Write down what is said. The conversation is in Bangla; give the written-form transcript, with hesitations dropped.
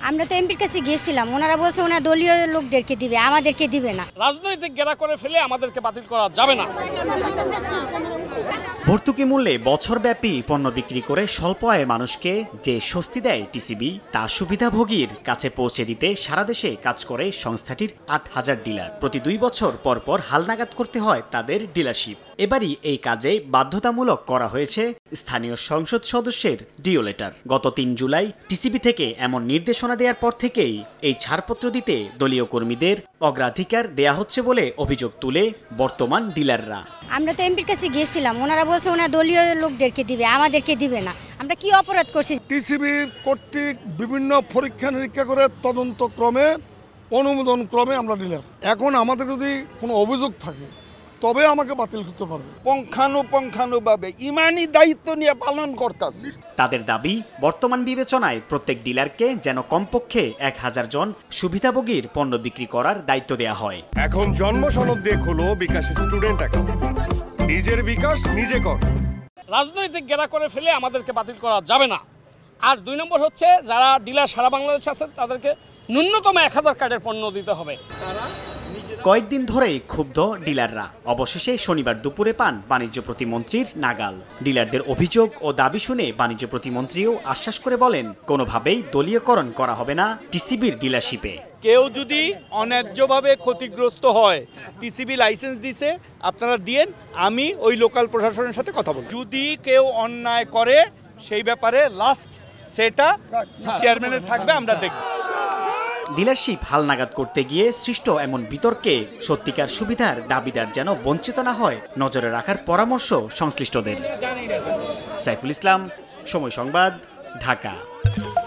আমরা তো এমপির কাছে গিয়েছিলাম, ওনারা বলছে ওনারা দলীয় লোকদেরকে দিবে, আমাদেরকে দিবে না। রাজনৈতিক ঘেরা করে ফেলে আমাদেরকে বাতিল করা যাবে না। ভর্তুকি মূল্যে বছরব্যাপী পণ্য বিক্রি করে স্বল্প আয়ের মানুষকে যে স্বস্তি দেয় টিসিবি, তা সুবিধাভোগীর কাছে পৌঁছে দিতে সারা দেশে কাজ করে সংস্থাটির ৮,০০০ ডিলার। প্রতি ২ বছর পর পর হালনাগাদ করতে হয় তাদের ডিলারশিপ। এবারই এই কাজে বাধ্যতামূলক করা হয়েছে স্থানীয় সংসদ সদস্যের ডিও লেটার। গত ৩ জুলাই টিসিবি থেকে এমন নির্দেশনা দেওয়ার পর থেকেই এই ছাড়পত্র দিতে দলীয় কর্মীদের অগ্রাধিকার দেয়া হচ্ছে বলে অভিযোগ তুলে বর্তমান ডিলাররা। আমরা তো এমপির কাছে গিয়েছিলাম, ওনারা বলছে ওনারা দলীয় লোকদেরকে দিবে, আমাদেরকে দিবে না। আমরা কি অপরাধ করছি? টিসিবির কর্তৃক বিভিন্ন পরীক্ষা নিরীক্ষা করে তদন্ত ক্রমে অনুমোদন ক্রমে আমরা ডিলার। এখন আমাদের যদি কোনো অভিযোগ থাকে তবে আমাকে বাতিল করতে পারবে। পুঙ্খানুপুঙ্খানুভাবে ইমানি দায়িত্ব নিয়ে পালন করতেছি। তাদের দাবি, বর্তমান বিবেচনায় প্রত্যেক ডিলারকে যেন কমপক্ষে ১,০০০ জন সুবিধাভোগীর পণ্য বিক্রি করার দায়িত্ব দেওয়া হয়। এখন জন্ম সনদ দিয়ে খোলো বিকাশ স্টুডেন্ট অ্যাকাউন্ট। নিজের বিকাশ নিজে কর। রাজনৈতিক ঘেরা করে ফেলে আমাদেরকে বাতিল করা যাবে না। আর ২ নম্বর হচ্ছে, যারা ডিলার সারা বাংলাদেশে আছেন তাদেরকে ন্যূনতম ১,০০০ কার্ডের পণ্য দিতে হবে। কয়েকদিন ধরেই ক্ষুব্ধ ডিলাররা অবশেষে শনিবার দুপুরে পান বাণিজ্য প্রতিমন্ত্রীর নাগাল। ডিলারদের অভিযোগ ও দাবি শুনে বাণিজ্য প্রতিমন্ত্রীও আশ্বাস করে বলেন, কোনোভাবেই দলীয়করণ করা হবে না টিসিবির ডিলারশিপে। কেউ যদি অন্যায্যভাবে ক্ষতিগ্রস্ত হয়, টিসিবি লাইসেন্স দিছে, আপনারা দিয়েন, আমি ওই লোকাল প্রশাসনের সাথে কথা বলব। যদি কেউ অন্যায় করে সেই ব্যাপারে লাস্ট সেটা চেয়ারম্যানের থাকবে, আমরা দেখব। ডিলারশিপ হালনাগাদ করতে গিয়ে সৃষ্ট এমন বিতর্কে সত্যিকার সুবিধার দাবিদার যেন বঞ্চিত না হয় নজরে রাখার পরামর্শ সংশ্লিষ্টদের। সাইফুল ইসলাম, সময় সংবাদ, ঢাকা।